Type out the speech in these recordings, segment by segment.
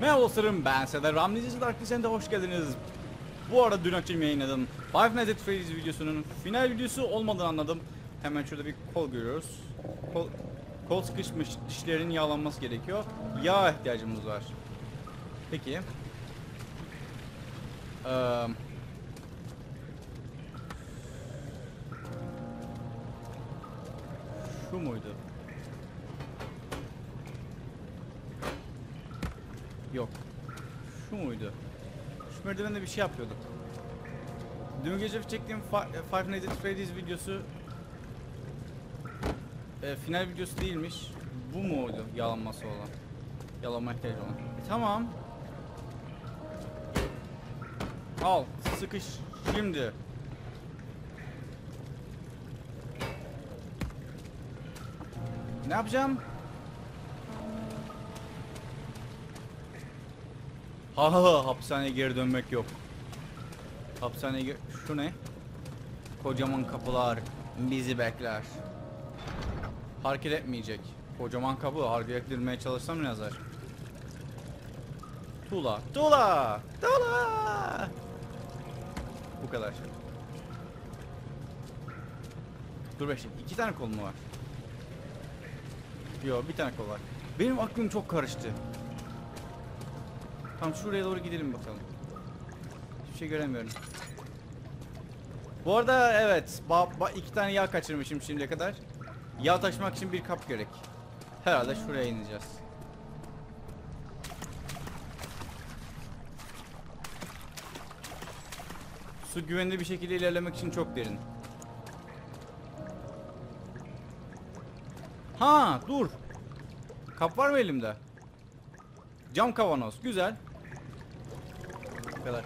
Merhaba dostlarım, ben Serdar Ramley'cisi Dark Descent'e hoş geldiniz. Bu arada dün akşam yayınladım Five Nights at Freddy's videosunun final videosu olmadığını anladım. Hemen şurada bir kol görüyoruz. Kol sıkışmış, dişlerin yağlanması gerekiyor. Yağ ihtiyacımız var. Peki. Şu muydu? Yok. Şu muydu? Şu merdivende bir şey yapıyorduk. Dün gece çektiğim Five Nights at Freddy's videosu final videosu değilmiş. Bu muydu yalanması olan? Yalanma ihtiyacı olan. Tamam. Al, sıkış şimdi. Ne yapacağım? Ha, hapishaneye geri dönmek yok. Hapishaneye şu ne? Kocaman kapılar bizi bekler. Hareket etmeyecek. Kocaman kapı hareket ettirmeye çalışsam ne yazar? Tuğla. Tuğla. Tuğla. Bu kadar. Dur be şimdi. 2 tane kol mu var? Yok, bir tane kol var. Benim aklım çok karıştı. Tam şuraya doğru gidelim bakalım. Hiçbir şey göremiyorum. Bu arada evet, 2 tane yağ kaçırmışım şimdiye kadar. Yağ taşımak için bir kap gerek. Herhalde şuraya ineceğiz. Su güvenli bir şekilde ilerlemek için çok derin. Ha, dur. Kap var mı elimde? Cam kavanoz, güzel. Bu kadar.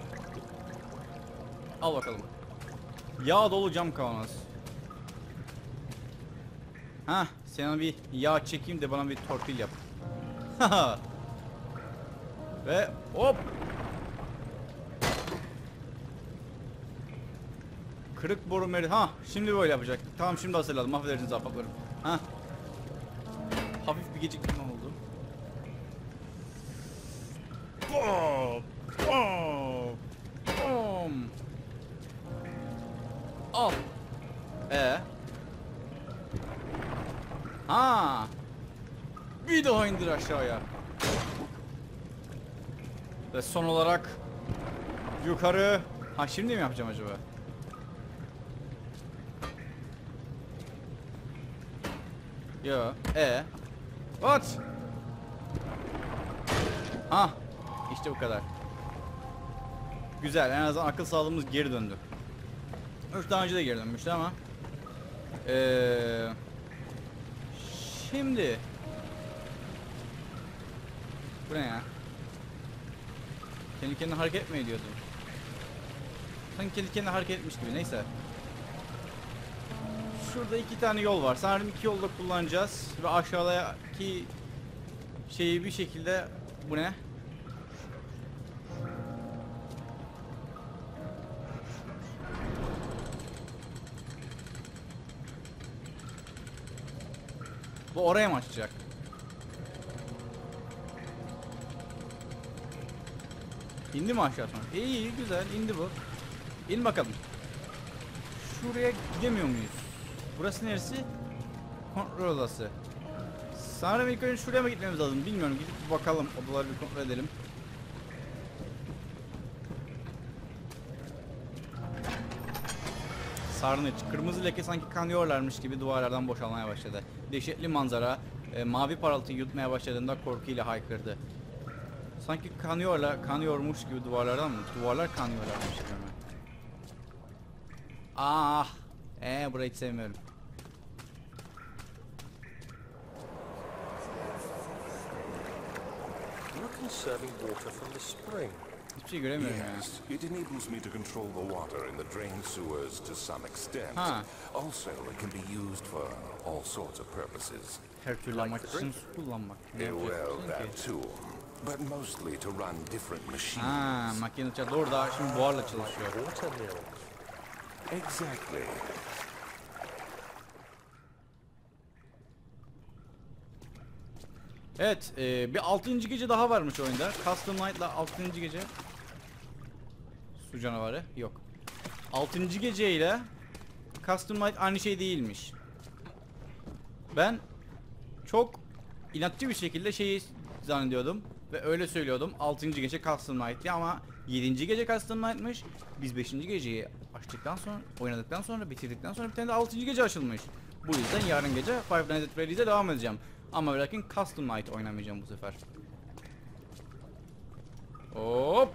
Al bakalım. Yağ dolu cam kavanoz. Ha, sana bir yağ çekeyim de bana bir torpil yap. Ve hop. Kırık boru meri. Ha, şimdi böyle yapacak. Tamam, şimdi hazırladım. Affedersiniz ahbaplarım. Ha. Hafif bir gecikme oldu. Bom. Bom. Bom. Al. Ha. Bir daha indir aşağıya. Ve son olarak yukarı. Ha, şimdi mi yapacağım acaba? Yo. What? Ha. İşte bu kadar. Güzel. En azından akıl sağlığımız geri döndü. Daha önce de geri dönmüştü ama. Şimdi. Bu ne ya? Kendi kendine hareket mi ediyordu? Sanki kendi kendine hareket etmiş gibi. Neyse. Şurada 2 tane yol var. Sanırım 2 yolda kullanacağız. Ve aşağıdaki şeyi bir şekilde... Bu ne? Bu oraya mı açacak? İndi mi aşağı sonra? İyi, güzel, indi bu. İn bakalım. Şuraya gidemiyor muyuz? Burası neresi? Kontrol odası. Sanırım ilk önce şuraya mı gitmemiz lazım? Bilmiyorum. Gidip bir bakalım. Odaları bir kontrol edelim. Sarnıç. Kırmızı leke sanki kanıyorlarmış gibi duvarlardan boşalmaya başladı. Dehşetli manzara mavi parıltıyı yutmaya başladığında korkuyla haykırdı. Sanki kanıyormuş gibi duvarlardan mı? Duvarlar kanıyorlarmış gibi mi? Ah! Burayı hiç sevmiyorum. Conserving water from the spring. Hiçbir şey göremiyorum yani. Yes, it enables me to control the water in the drain sewers to some extent. Ha. Also, it can be used for all sorts of purposes. Her türlü amaç için su kullanmak. Well, that too. But mostly to run different machines. Ha, makine doğru da şimdi buharla çalışıyor. Water mill. Exactly. Evet, bir 6. gece daha varmış oyunda. Custom Night'la 6. gece. Su canavarı yok. 6. gece ile Custom Night aynı şey değilmiş. Ben çok inatçı bir şekilde şeyi zannediyordum ve öyle söylüyordum. 6. gece Custom Night'ti ama 7. gece Custom Night'mış. Biz 5. geceyi açtıktan sonra, oynadıktan sonra, bitirdikten sonra bir tane de 6. gece açılmış. Bu yüzden yarın gece Five Nights at Freddy's'e devam edeceğim. Ama lakin Custom Night oynamayacağım bu sefer. Hop.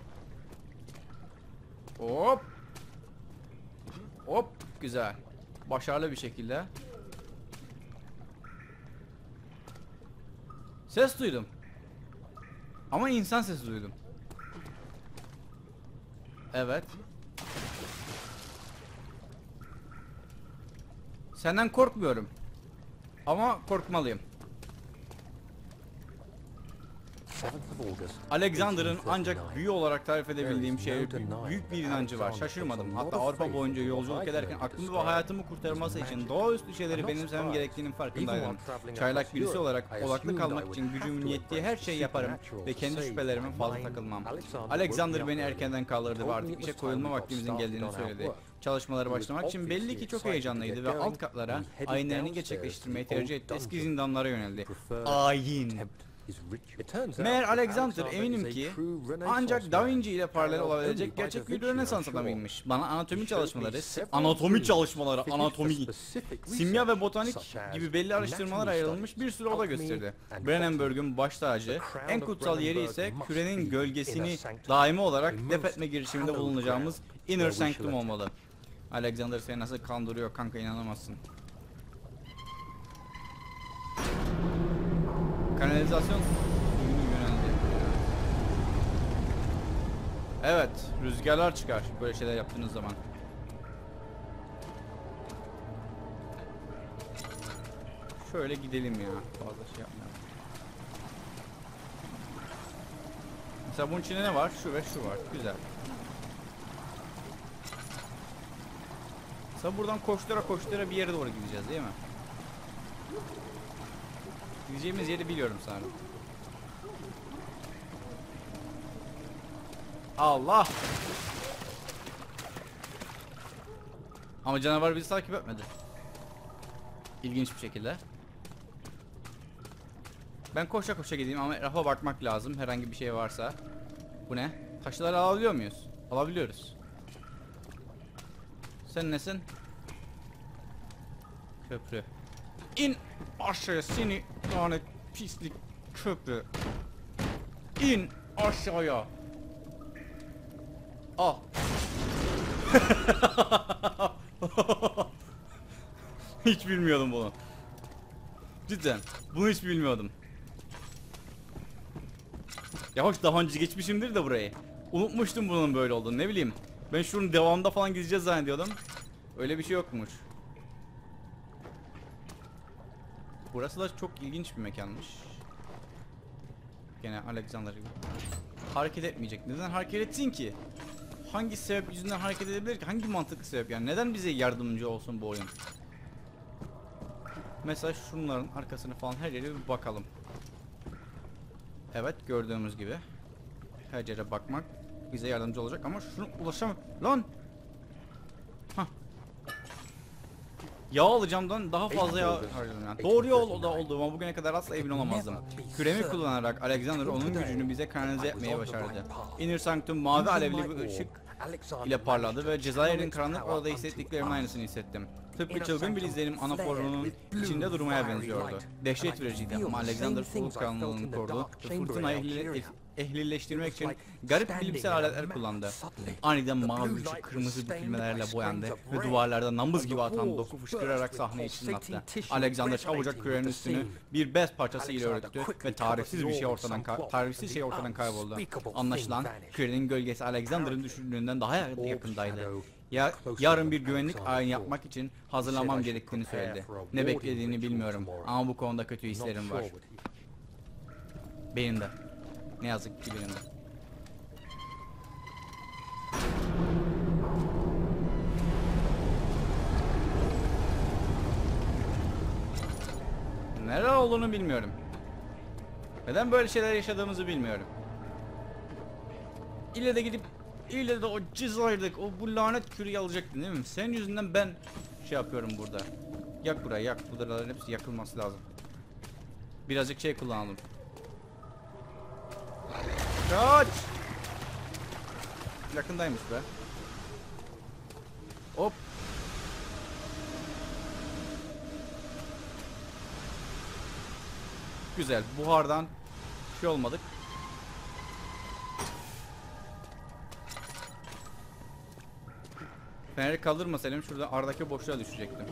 Hop. Hop. Güzel. Başarılı bir şekilde. Ses duydum. Ama insan sesi duydum. Evet. Senden korkmuyorum. Ama korkmalıyım. Alexander'ın ancak büyü olarak tarif edebildiğim şey büyük bir inancı var. Şaşırmadım. Hatta Avrupa boyunca yolculuk ederken aklımı ve hayatımı kurtarması için doğaüstü şeyleri benimsemem gerektiğinin farkındaydım. Çaylak birisi olarak odaklı kalmak için gücümün yettiği her şeyi yaparım ve kendi şüphelerime fazla takılmam. Alexander beni erkenden kaldırdı ve artık işe koyulma vaktimizin geldiğini söyledi. Çalışmalara başlamak için belli ki çok heyecanlıydı ve alt katlara ayinlerini gerçekleştirmeyi tercih etti. Eski zindanlara yöneldi. Ayin. Meğer Alexander eminim ki ancak Da Vinci ile paralel olabilecek gerçek bir Rönesans adamıymış. Bana anatomi çalışmaları, simya ve botanik gibi belli araştırmalar ayrılmış bir sürü oda gösterdi. Brandenburg'un baş tacı, en kutsal yeri ise kürenin gölgesini daimi olarak def etme girişiminde bulunacağımız Inner Sanctum olmalı. Alexander seni nasıl kandırıyor kanka, inanamazsın. Kanalizasyon suyunu yöneldi. Evet, rüzgarlar çıkar böyle şeyler yaptığınız zaman. Şöyle gidelim ya, fazla şey yapmayalım. Mesela bunun içinde ne var? Şu ve şu var, güzel. Mesela buradan koştura koştura bir yere doğru gideceğiz değil mi? Gideceğimiz yeri biliyorum sanırım. Allah! Ama canavar bizi takip etmedi. İlginç bir şekilde. Ben koşa koşa gideyim ama etrafa bakmak lazım herhangi bir şey varsa. Bu ne? Taşları alabiliyor muyuz? Alabiliyoruz. Sen nesin? Köprü. İn aşağıya seni lanet pislik köprü. İn aşağıya. Al. Hiç bilmiyordum bunu. Cidden. Bunu hiç bilmiyordum. Ya hoş daha önce geçmişimdir de burayı. Unutmuştum bunun böyle olduğunu, ne bileyim. Ben şunun devamında falan gideceğiz zannediyordum. Öyle bir şey yokmuş. Burası da çok ilginç bir mekanmış. Gene Alexander gibi. Hareket etmeyecek. Neden hareket etsin ki? Hangi sebep yüzünden hareket edebilir ki? Hangi mantıklı sebep yani? Neden bize yardımcı olsun bu oyun? Mesela şunların arkasını falan her yere bir bakalım. Evet, gördüğümüz gibi. Her yere bakmak bize yardımcı olacak ama şunu ulaşamam. Lan! Hah. Yağ alacağımdan daha fazla yağ harcadım yani. Doğru yol da olduğuma bugüne kadar asla emin olamazdım. Küremi kullanarak Alexander onun gücünü bize kanalize etmeye başardı. Inner Sanctum mavi alevli bir ışık ile parladı ve Cezayir'in karanlık odada hissettiklerimin aynısını hissettim. Tıpkı çılgın bir izlenim anaforunun içinde durmaya benziyordu. Dehşet vericiydi ama Alexander soluk kanlılığını korudu ve fırtınayı ehlileştirmek için garip bilimsel aletler kullandı. Aniden mavi ışık kırmızı bükülmelerle boyandı ve duvarlarda nambız gibi atan doku fışkırarak sahneyi çınlattı. Alexander çabucak kürenin üstünü bir bez parçası ile örttü ve tarifsiz şey ortadan kayboldu. Anlaşılan kürenin gölgesi Alexander'ın düşündüğünden daha yakındaydı. Yarın bir güvenlik ayini yapmak için hazırlanmam gerektiğini söyledi. Ne beklediğini bilmiyorum ama bu konuda kötü hislerim var. Benim de. Ne yazık ki benim de. Neler olduğunu bilmiyorum. Neden böyle şeyler yaşadığımızı bilmiyorum. İlle de gidip ille de o cızayırdık, o bu lanet küreyi alacaktın değil mi? Senin yüzünden ben şey yapıyorum burada. Yak burayı, yak. Bunların hepsi yakılması lazım. Birazcık şey kullanalım. Kaç! Yakındaymış be. Hop. Güzel. Buhardan şey olmadık. Feneri kaldırmasaydım şurada aradaki boşluğa düşecektim.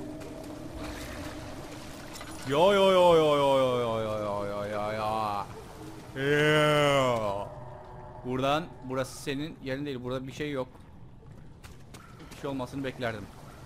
Yo yo yo yo yo yo yo yo yo yo yo yo. Yeah. Buradan, burası senin yerin değil. Burada bir şey yok. Bir şey olmasını beklerdim.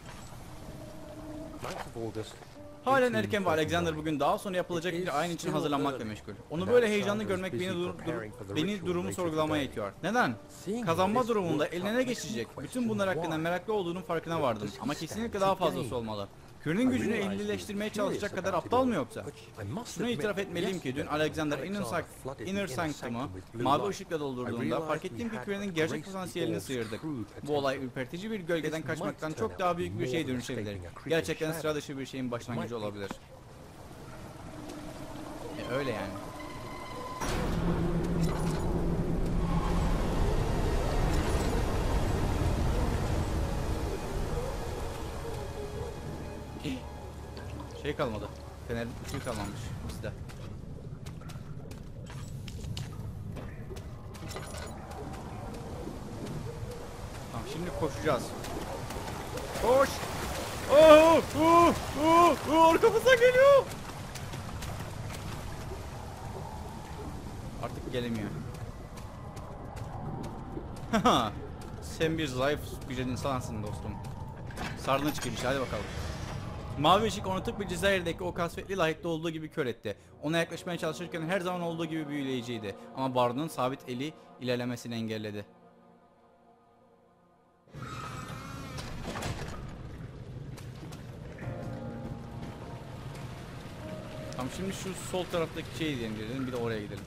9th of August. Halen erken ve Alexander bugün daha sonra yapılacak bir ayin için hazırlanmakla meşgul. Onu böyle heyecanlı görmek beni durumu sorgulamaya itiyor. Neden? Kazanma durumunda eline ne geçecek? Bütün bunlar hakkında meraklı olduğunun farkına vardım. Ama kesinlikle daha fazlası olmalı. Kürenin gücünü ehlileştirmeye çalışacak kadar aptal mı yoksa? Şunu itiraf etmeliyim ki dün Alexander Inner Sanctum'u mavi ışıkla doldurduğunda fark ettim ki kürenin gerçek potansiyelini sıyırdık. Bu olay ürpertici bir gölgeden kaçmaktan çok daha büyük bir şeye dönüşebilir. Gerçekten sıra dışı bir şeyin başlangıcı olabilir. Öyle yani. Şey kalmadı. Fenerin ışığı kalmamış bizde. Tamam şimdi koşacağız. Koş! Arkamıza geliyor. Artık gelemiyor. Sen bir zayıf güzel insansın dostum. Sarnıç gibi hadi bakalım. Mavi ışık onu tıpkı Cezayir'deki o kasvetli lahette olduğu gibi kör etti. Ona yaklaşmaya çalışırken her zaman olduğu gibi büyüleyiciydi. Ama Bardo'nun sabit eli ilerlemesini engelledi. Tamam şimdi şu sol taraftaki şeyi gidelim, bir de oraya gidelim.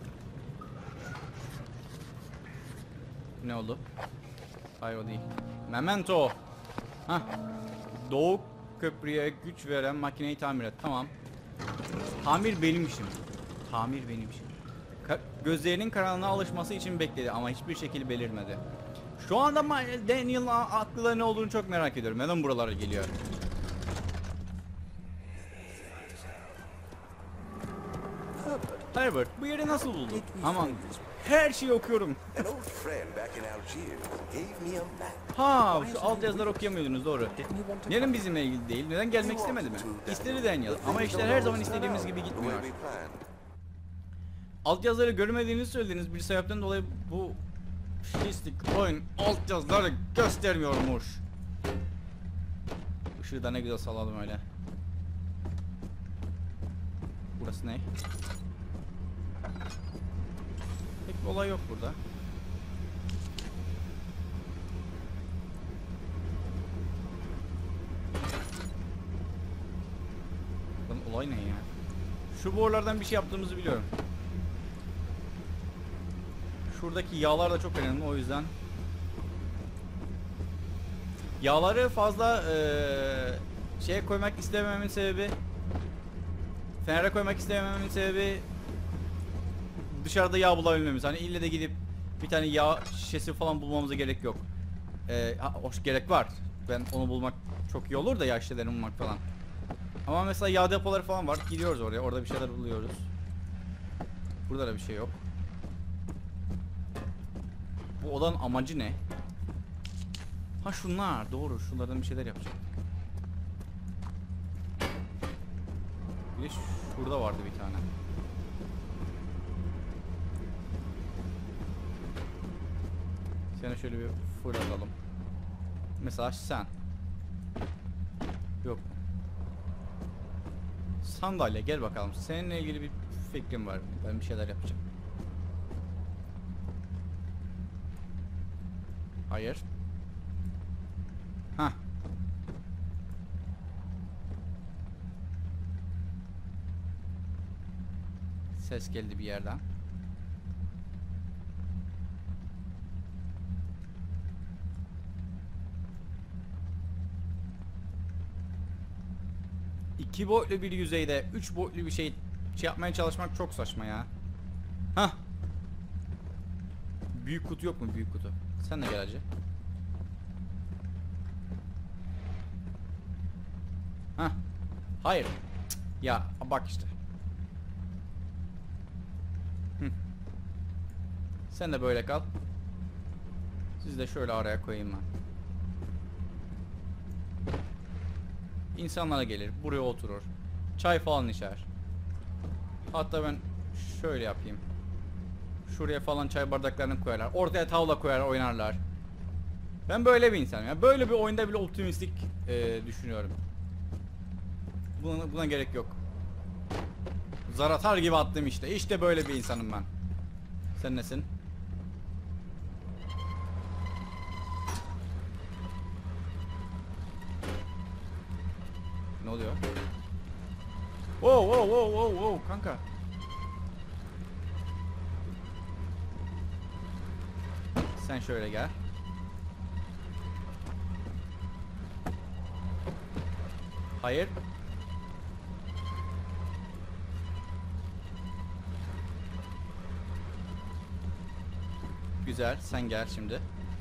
Ne oldu? Hayır o değil. Memento. Hah. Doğu köprüye güç veren makineyi tamir et. Tamam. Tamir benim işim. Tamir benim işim. Gözlerinin karanlığa alışması için bekledi ama hiçbir şekilde belirmedi. Şu anda Daniel'ın aklında ne olduğunu çok merak ediyorum. Neden buralara geliyor? Herbert, bu yeri nasıl buldun? Aman, her şeyi okuyorum. An old friend back in Algiers gave me a map. Ha, şu alt yazıları okuyamıyordunuz doğru. Neden bizimle ilgili değil? Neden gelmek istemedi mi? İstedi Daniel ama işler her zaman istediğimiz gibi gitmiyor. We planned. Alt yazıları görmediğinizi söylediğiniz bir sebepten dolayı bu pislik oyun alt yazıları göstermiyormuş. Işığı da ne güzel salladım öyle. Burası ne? Pek bir olay yok burada. Lan olay ne ya? Şu borulardan bir şey yaptığımızı biliyorum. Şuradaki yağlar da çok önemli o yüzden. Yağları fazla şeye koymak istemememin sebebi, fenere koymak istemememin sebebi dışarıda yağ bulabilmemiz. Hani ille de gidip bir tane yağ şişesi falan bulmamıza gerek yok. Hoş gerek var. Ben onu bulmak çok iyi olur da yağ şişelerini bulmak falan. Ama mesela yağ depoları falan var. Gidiyoruz oraya. Orada bir şeyler buluyoruz. Burada da bir şey yok. Bu odanın amacı ne? Ha şunlar. Doğru. Şunlardan bir şeyler yapacak. Bir de şurada vardı bir tane. Seni şöyle bir fırlatalım. Mesela sen. Yok. Sandalye gel bakalım. Seninle ilgili bir fikrim var. Ben bir şeyler yapacağım. Hayır. Hah. Ses geldi bir yerden. İki boyutlu bir yüzeyde 3 boyutlu bir şey yapmaya çalışmak çok saçma ya. Hah. Büyük kutu yok mu, büyük kutu? Sen de gel hacı. Hah. Hayır. Cık. Ya bak işte. Hı. Sen de böyle kal. Siz de şöyle araya koyayım ben. İnsanlara gelir, buraya oturur. Çay falan içer. Hatta ben şöyle yapayım. Şuraya falan çay bardaklarını koyarlar. Ortaya tavla koyar, oynarlar. Ben böyle bir insanım ya. Böyle bir oyunda bile optimistik düşünüyorum. Buna gerek yok. Zar atar gibi attım işte. İşte böyle bir insanım ben. Sen nesin? Ne oluyor? Wow wow wow wow wow kanka. Sen şöyle gel. Hayır. Güzel, sen gel şimdi.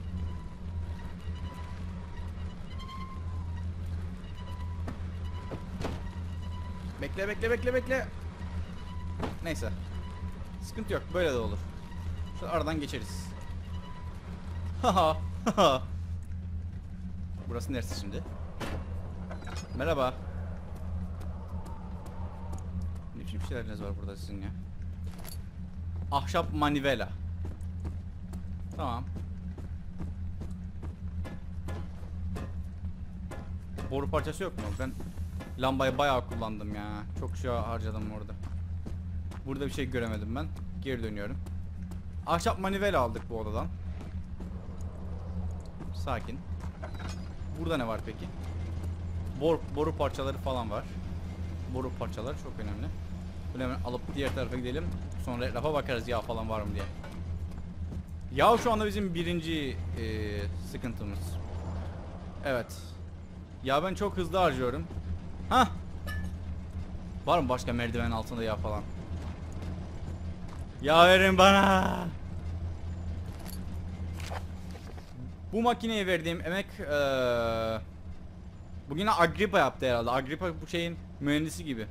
Bekle bekle bekle bekle. Neyse. Sıkıntı yok, böyle de olur. Şu aradan geçeriz. Haha. Haha. Burası neresi şimdi? Merhaba. Ne biçim şeyleriniz var burada sizin ya? Ahşap manivela. Tamam. Boru parçası yok mu? Ben lambayı bayağı kullandım ya. Çok şey harcadım orada. Burada bir şey göremedim ben. Geri dönüyorum. Ahşap manivela aldık bu odadan. Sakin. Burada ne var peki? Boru parçaları falan var. Boru parçaları çok önemli. Bunu hemen alıp diğer tarafa gidelim. Sonra etrafa bakarız yağ falan var mı diye. Yağ şu anda bizim birinci sıkıntımız. Evet. Ya ben çok hızlı harcıyorum. Hah. Var mı başka merdiven altında yağ falan? Yağ verin bana. Bu makineye verdiğim emek bugün Agrippa yaptı herhalde. Agrippa bu şeyin mühendisi gibi.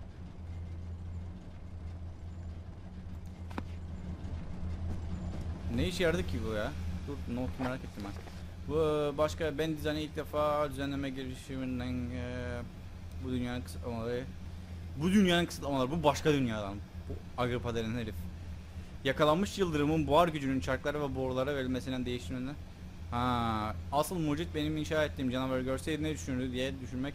Ne işe yaradı ki bu ya? Dur, not merak ettim ben. Bu başka ben dizaynı ilk defa düzenleme girişiminden bu dünyanın kısıtlamaları. Bu dünyanın kısıtlamaları, bu başka dünyadan. Bu Agrippa denen herif. Yakalanmış yıldırımın buhar gücünün çarklara ve borulara verilmesinden değişiminden. Ha, asıl mucit benim inşa ettiğim canavarı görseydi ne düşünürdü diye düşünmek.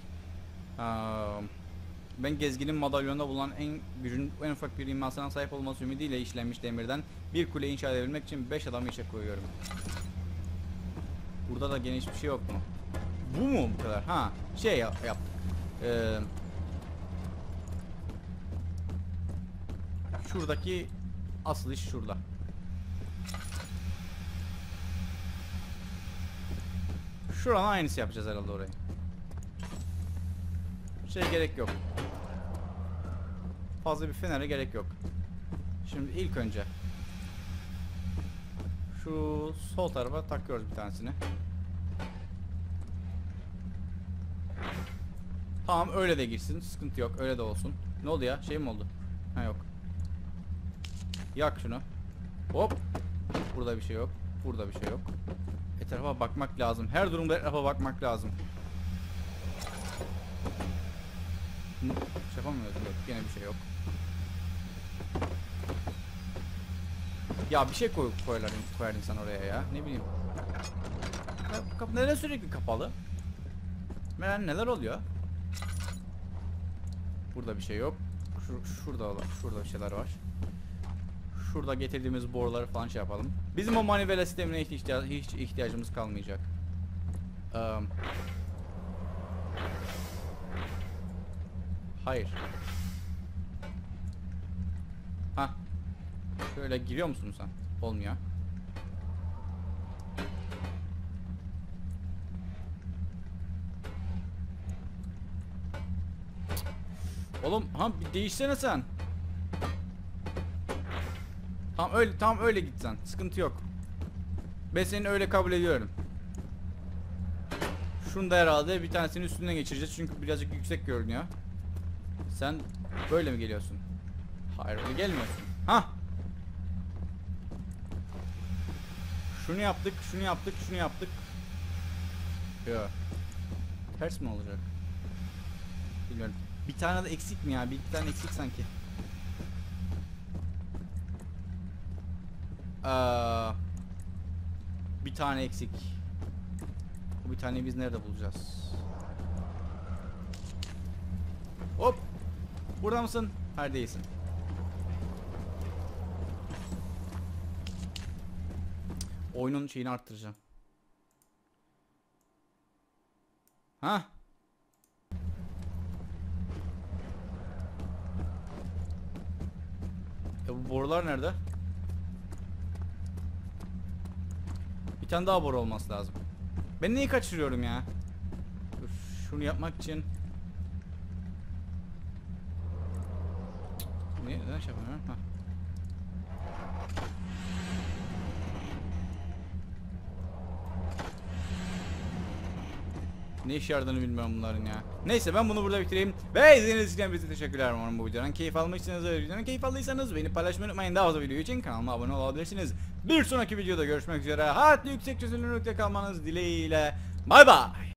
Ben gezginin madalyonunda bulunan en ufak bir imasına sahip olması ümidiyle işlenmiş demirden bir kule inşa edebilmek için 5 adamı işe koyuyorum. Burada da geniş bir şey yok mu? Bu mu bu kadar? Ha, şey yaptık. Şuradaki asıl iş şurada. Şuranın aynısı yapacağız herhalde orayı. Şey gerek yok. Fazla bir fenere gerek yok. Şimdi ilk önce şu sol tarafa takıyoruz bir tanesini. Tamam, öyle de girsin. Sıkıntı yok. Öyle de olsun. Ne oldu ya? Şey mi oldu? Ha, yok. Yak şunu. Hop. Burada bir şey yok. Burada bir şey yok. Etrafa bakmak lazım. Her durumda etrafa bakmak lazım. Şey yapamıyoruz. Yok. Yine bir şey yok. Ya bir şey koyardın sen oraya ya. Ne bileyim. Kapı neden sürekli kapalı? Meğer neler oluyor? Burada bir şey yok. Şurada bir şeyler var. Şurada getirdiğimiz boruları falan şey yapalım. Bizim o manivela sistemine hiç ihtiyacımız kalmayacak. Hayır. Ha, Şöyle giriyor musun sen? Olmuyor. Oğlum bir değişsene sen. Tam öyle git sen. Sıkıntı yok. Ben seni öyle kabul ediyorum. Şunu da herhalde bir tanesinin üstünden geçireceğiz çünkü birazcık yüksek görünüyor. Sen böyle mi geliyorsun? Hayır, öyle gelmiyorsun. Şunu yaptık, şunu yaptık, şunu yaptık. Yok. Ters mi olacak? Bilmiyorum. Bir tane de eksik mi ya? Bir iki tane eksik sanki. Bir tane eksik. Bu bir taneyi biz nerede bulacağız? Hop! Burada mısın? Hayır, değilsin. Oyunun şeyini arttıracağım. Bu borular nerede? Bir tane daha boru olması lazım. Ben neyi kaçırıyorum ya? Dur, şunu yapmak için. Neden şey yapamıyorum? Ne işe yaradığını bilmiyorum bunların ya. Neyse, ben bunu burada bitireyim. Ve izlediğiniz için bize teşekkürler. Umarım bu videodan keyif almışsınız. Videodan keyif aldıysanız beni paylaşmayı unutmayın. Daha fazla video için kanalıma abone olabilirsiniz. Bir sonraki videoda görüşmek üzere. Hayatlı yüksek çözünürlükte kalmanız dileğiyle. Bay bay.